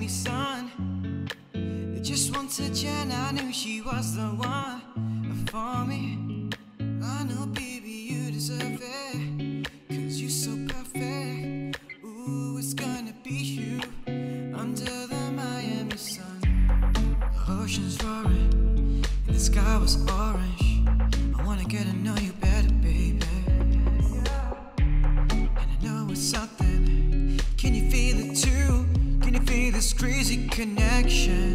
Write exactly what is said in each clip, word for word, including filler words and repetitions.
Miami sun. Just one touch and I knew she was the one for me. I know, baby, you deserve it, cause you're so perfect. Ooh, it's gonna be you under the Miami sun. Oceans roaring and the sky was orange. I wanna get to know you better, baby. And I know it's something. Can you feel it too? Can you feel this crazy connection?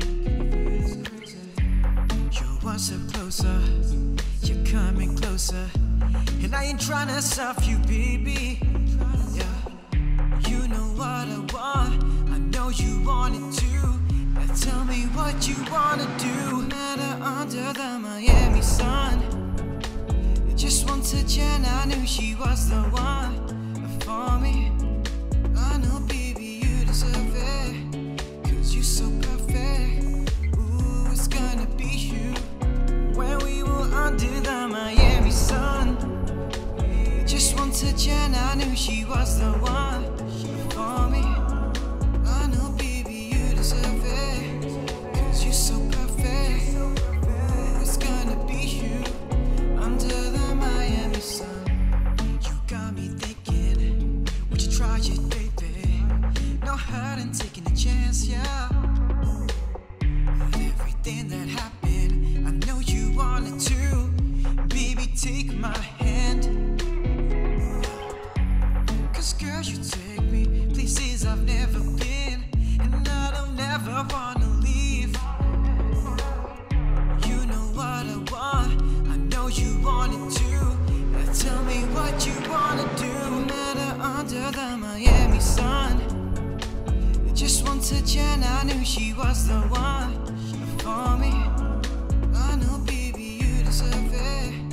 You're one step closer, you're coming closer, and I ain't trying to stop you, baby. Yeah, you know what I want, I know you want it too. Now tell me what you wanna do. Matter under the Miami sun. Just one touch and I knew she was the one for me. I know, baby, you deserve it, cause you're so perfect. Ooh, it's gonna be you when we were under the Miami sun. Just one touch and I knew she was the one for me. I know, baby, you deserve it, cause you're so perfect. Ooh, it's gonna be you under the Miami sun. You got me thinking, would you try it, baby? No hurt in taking a chance, yeah. With everything that happened, I know you wanted to. Baby, take my hand, cause girl, you take me places I've never been, and I don't ever wanna leave. You know what I want, I know you want it too. Now tell me what you wanna do. Matter under the Miami sun. Just one touch and I knew she was the one for me. I know, baby, you deserve it,